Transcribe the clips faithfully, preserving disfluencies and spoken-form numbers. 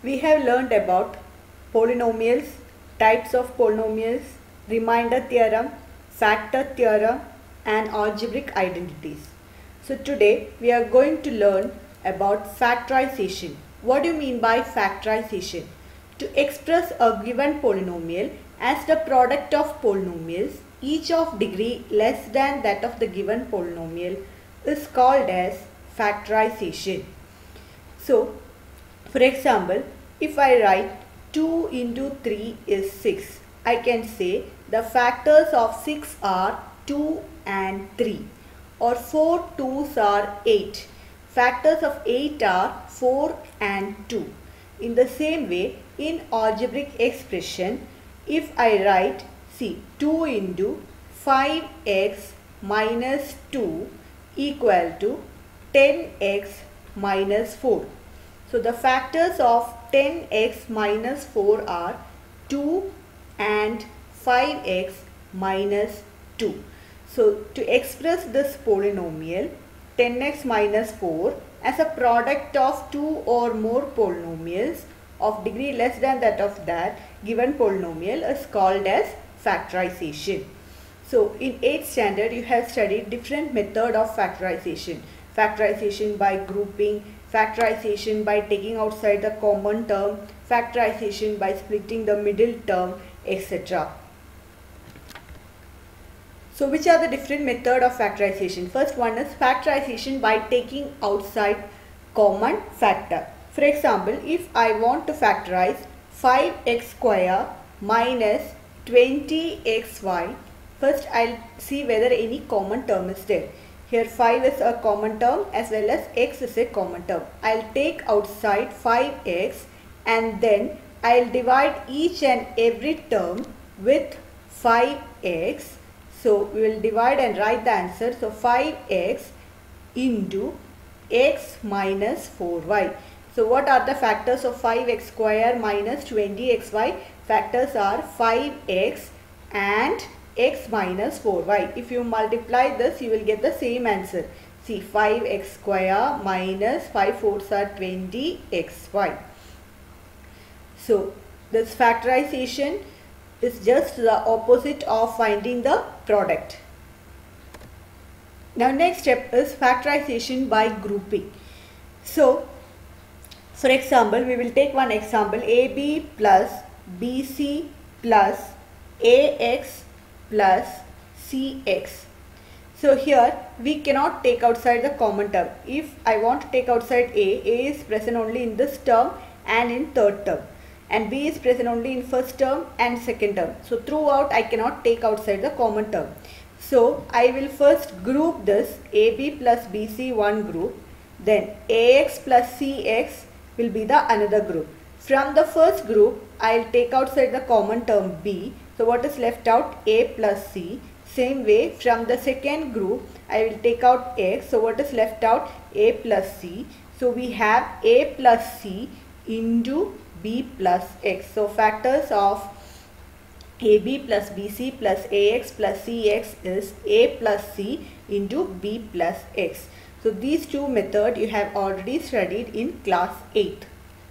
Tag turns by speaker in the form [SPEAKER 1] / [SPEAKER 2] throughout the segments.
[SPEAKER 1] We have learned about polynomials, types of polynomials, remainder theorem, factor theorem and algebraic identities. So today we are going to learn about factorization. What do you mean by factorization? To express a given polynomial as the product of polynomials, each of degree less than that of the given polynomial is called as factorization. So, for example, if I write two into three is six, I can say the factors of six are two and three, or four twos are eight. Factors of eight are four and two. In the same way, in algebraic expression, if I write, see, two into five x minus two equal to ten x minus four. So the factors of ten x minus four are two and five x minus two. So to express this polynomial ten x minus four as a product of two or more polynomials of degree less than that of that given polynomial is called as factorization. So in eighth standard you have studied different method of factorization. Factorization by grouping, factorization by taking outside the common term, factorization by splitting the middle term, et cetera. So which are the different method of factorization? First one is factorization by taking outside common factor. For example, if I want to factorize five x square minus twenty x y, first I'll see whether any common term is there. Here five is a common term as well as x is a common term. I'll take outside five x and then I'll divide each and every term with five x. So we will divide and write the answer. So five x into x minus four y. So what are the factors of five x square minus twenty x y? Factors are five x and x minus four y. If you multiply this, you will get the same answer. See, five x square minus five fours are twenty x y. So this factorization is just the opposite of finding the product. Now next step is factorization by grouping. So for example, we will take one example, A B plus B C plus A X plus C X. So here we cannot take outside the common term. If I want to take outside A, A is present only in this term and in third term, and B is present only in first term and second term. So throughout I cannot take outside the common term. So I will first group this A B plus B C one group, then A X plus C X will be the another group. From the first group I will take outside the common term B. So what is left out? A plus C. Same way from the second group I will take out X. So what is left out? A plus C. So we have A plus C into B plus X. So factors of A B plus B C plus A X plus C X is A plus C into B plus X. So these two methods you have already studied in class eight.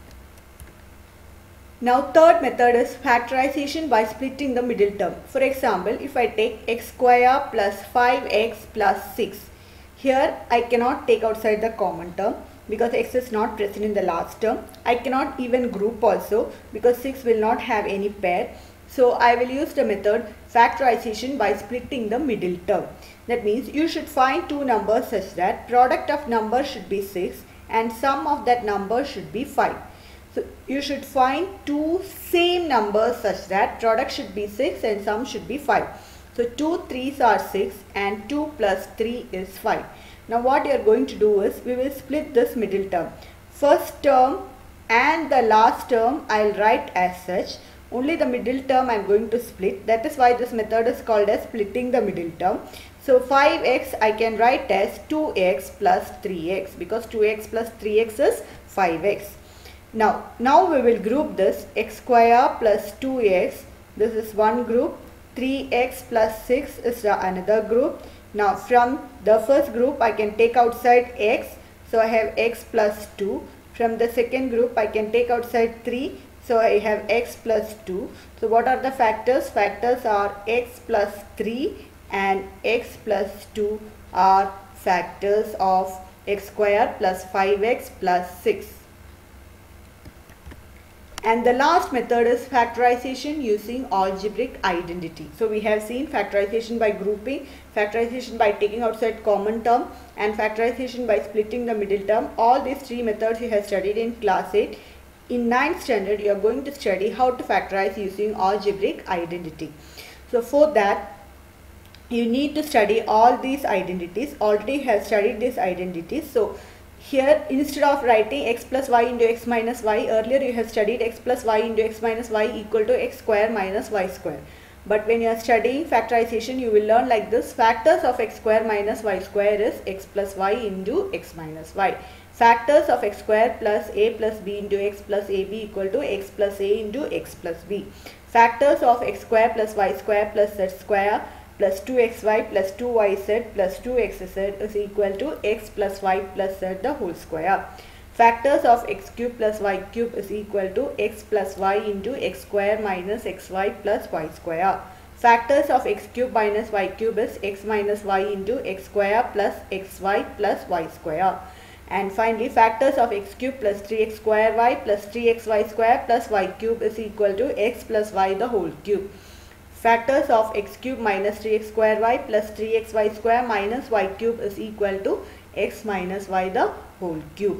[SPEAKER 1] Now third method is factorization by splitting the middle term. For example, if I take x square plus five x plus six, here I cannot take outside the common term because x is not present in the last term. I cannot even group also because six will not have any pair. So I will use the method factorization by splitting the middle term. That means you should find two numbers such that product of number should be six and sum of that number should be five. So you should find two same numbers such that product should be six and sum should be five. So two threes are six and two plus three is five. Now what you are going to do is we will split this middle term. First term and the last term I will write as such. Only the middle term I am going to split. That is why this method is called as splitting the middle term. So five x I can write as two x plus three x because two x plus three x is five x. Now, now we will group this x square plus two x. This is one group. three x plus six is the another group. Now from the first group I can take outside x. So I have x plus two. From the second group I can take outside three. So I have x plus two. So what are the factors? Factors are x plus three and x plus two are factors of x square plus five x plus six. And the last method is factorization using algebraic identity. So we have seen factorization by grouping, factorization by taking outside common term, and factorization by splitting the middle term. All these three methods you have studied in class eight. In ninth standard you are going to study how to factorize using algebraic identity. So for that you need to study all these identities. Already you have studied these identities. So here, instead of writing x plus y into x minus y, earlier you have studied x plus y into x minus y equal to x square minus y square. But when you are studying factorization, you will learn like this. Factors of x square minus y square is x plus y into x minus y. Factors of x square plus a plus b into x plus ab equal to x plus a into x plus b. Factors of x square plus y square plus z square plus two x y plus two y z plus two x z is equal to x plus y plus z the whole square. Factors of x cube plus y cube is equal to x plus y into x square minus xy plus y square. Factors of x cube minus y cube is x minus y into x square plus xy plus y square. And finally, factors of x cube plus three x square y plus three x y square plus y cube is equal to x plus y the whole cube. Factors of x cube minus three x square y plus three x y square minus y cube is equal to x minus y the whole cube.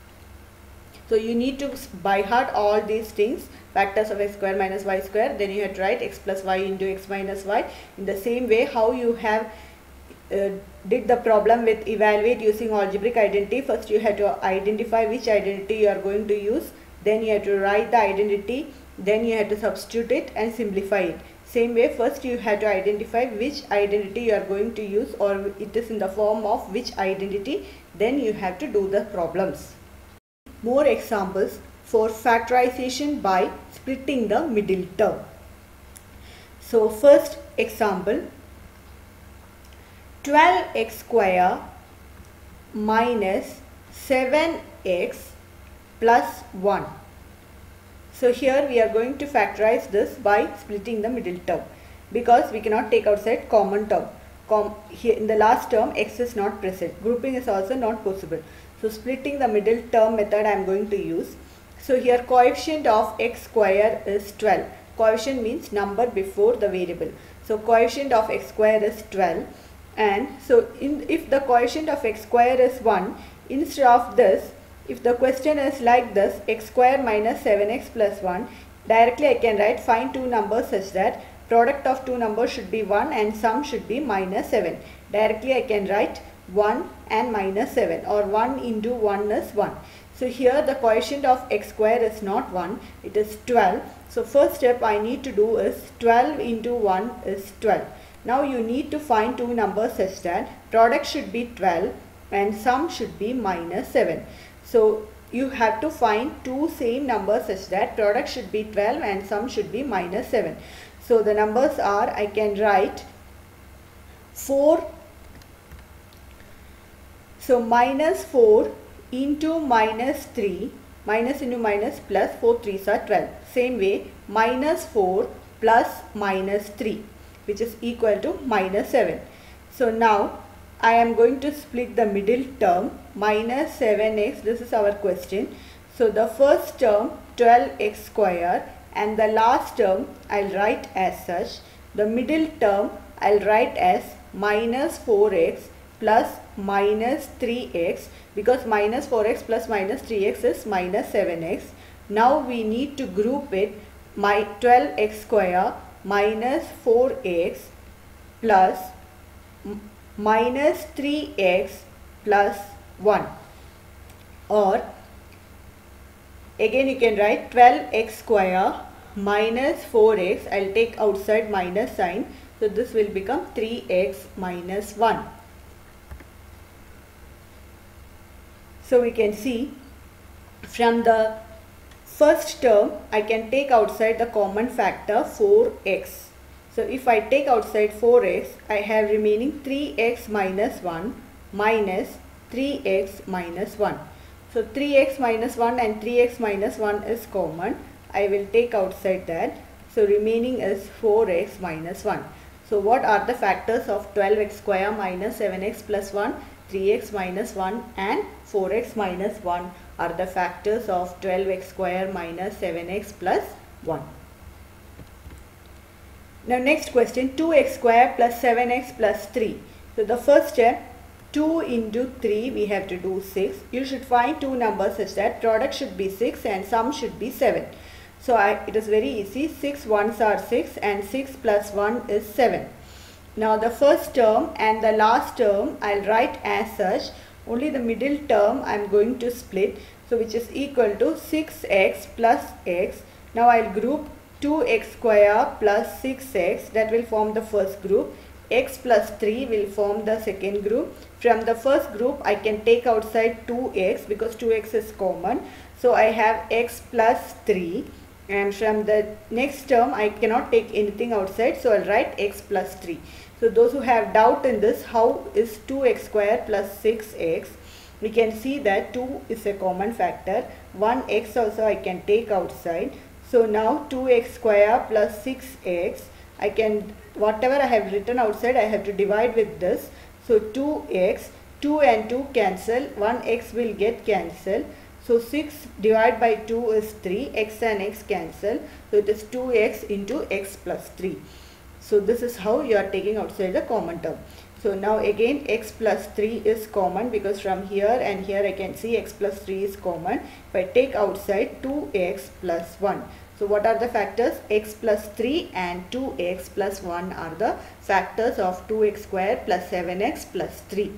[SPEAKER 1] So you need to by heart all these things. Factors of x square minus y square. Then you have to write x plus y into x minus y. In the same way how you have uh, did the problem with evaluate using algebraic identity. First you have to identify which identity you are going to use. Then you have to write the identity. Then you have to substitute it and simplify it. Same way, first you have to identify which identity you are going to use, or it is in the form of which identity. Then you have to do the problems. More examples for factorization by splitting the middle term. So first example, twelve x square minus seven x plus one. So here we are going to factorize this by splitting the middle term, because we cannot take outside common term. Com here in the last term x is not present. Grouping is also not possible. So splitting the middle term method I am going to use. So here coefficient of x square is twelve. Coefficient means number before the variable. So coefficient of x square is twelve, and so in if the coefficient of x square is one, instead of this, if the question is like this, x square minus seven x plus one, directly I can write find two numbers such that product of two numbers should be one and sum should be minus seven. Directly I can write one and minus seven, or one into one is one. So here the coefficient of x square is not one, it is twelve. So first step I need to do is twelve into one is twelve. Now you need to find two numbers such that product should be twelve and sum should be minus seven. So you have to find two same numbers such that product should be twelve and sum should be minus seven. So the numbers are, I can write four. So minus four into minus three, minus into minus plus, four threes are twelve. Same way, minus four plus minus three, which is equal to minus seven. So now I am going to split the middle term, minus seven x, this is our question. So the first term twelve x square and the last term I will write as such. The middle term I will write as minus four x plus minus three x, because minus four x plus minus three x is minus seven x. Now we need to group it, my twelve x square minus four x plus minus three x plus one, or again you can write twelve x square minus four x, I will take outside minus sign, so this will become three x minus one. So we can see from the first term I can take outside the common factor four x. So if I take outside four x, I have remaining three x minus one minus three x minus one. So three x minus one and three x minus one is common. I will take outside that. So remaining is four x minus one. So what are the factors of twelve x square minus seven x plus one? three x minus one and four x minus one are the factors of twelve x square minus seven x plus one. Now next question, two x square plus seven x plus three. So the first step, two into three, we have to do six. You should find two numbers such that product should be six and sum should be seven. So I, it is very easy. six ones are six and six plus one is seven. Now the first term and the last term I will write as such. Only the middle term I am going to split. So which is equal to six x plus x. Now I will group two x square plus six x. That will form the first group. X plus three will form the second group. From the first group I can take outside two x because two x is common. So I have x plus three. And from the next term I cannot take anything outside, so I will write x plus three. So those who have doubt in this, how is two x square plus six x, we can see that two is a common factor. one x also I can take outside. So now two x square plus six x, I can, whatever I have written outside I have to divide with this. So two x, two and two cancel, one x will get cancelled. So six divided by two is three, x and x cancel. So it is two x into x plus three. So this is how you are taking outside the common term. So now again x plus three is common because from here and here I can see x plus three is common. If I take outside two x plus one. So what are the factors? X plus three and two x plus one are the factors of two x square plus seven x plus three.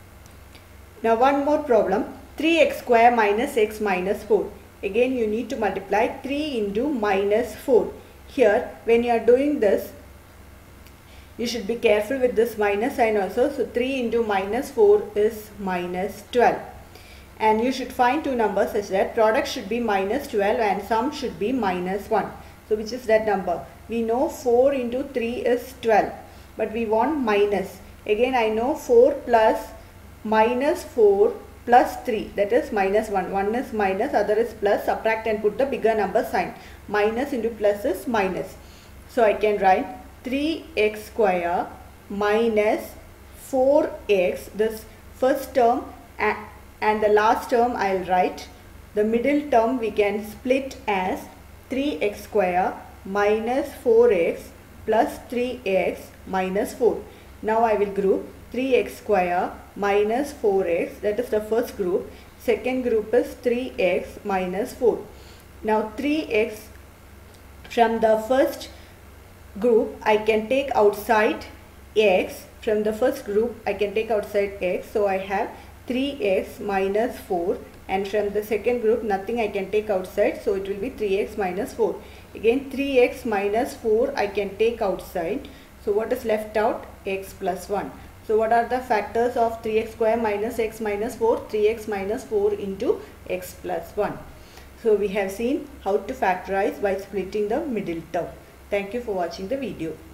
[SPEAKER 1] Now one more problem. three x square minus x minus four. Again you need to multiply three into minus four. Here when you are doing this, you should be careful with this minus sign also. So three into minus four is minus twelve. And you should find two numbers such that product should be minus twelve and sum should be minus one. So which is that number? We know four into three is twelve. But we want minus. Again I know four plus minus four plus three, that is minus one. one is minus, other is plus. Subtract and put the bigger number sign. Minus into plus is minus. So I can write three x square minus four x. This first term and the last term I will write. The middle term we can split as three x square minus four x plus three x minus four. Now I will group three x square minus four x, that is the first group. Second group is three x minus four. Now three x, from the first group I can take outside x. From the first group I can take outside x. So I have three x minus four, and from the second group nothing I can take outside. So it will be three x minus four. Again three x minus four I can take outside. So what is left out? X plus one. So what are the factors of three x square minus x minus four? three x minus four into x plus one. So we have seen how to factorize by splitting the middle term. Thank you for watching the video.